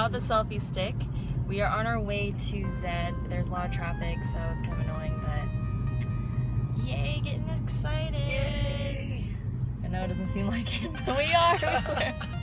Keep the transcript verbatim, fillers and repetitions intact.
got the selfie stick. We are on our way to Zed. There's a lot of traffic, so it's kind of annoying, but yay, getting excited. Yay. I know it doesn't seem like it, but we are, I swear.